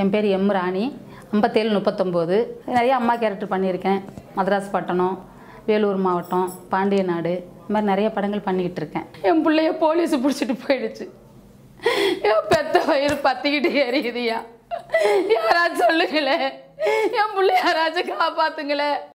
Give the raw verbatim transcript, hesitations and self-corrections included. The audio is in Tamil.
என் பேர் எம் ராணி, ஐம்பத்தேழு முப்பத்தொம்போது. நிறைய அம்மா கேரக்டர் பண்ணியிருக்கேன். மதராஸ் பட்டணம், வேலூர் மாவட்டம், பாண்டிய நாடு, இந்த மாதிரி நிறைய படங்கள் பண்ணிக்கிட்டு இருக்கேன். என் பிள்ளைய போலீஸ் பிடிச்சிட்டு போயிடுச்சு. என் பெத்த வயிறு பத்திக்கிட்டு எரியுதுயா. யாராச்சும் சொல்லுங்களேன், என் பிள்ளை யாராச்சும் காப்பாத்துங்களேன்.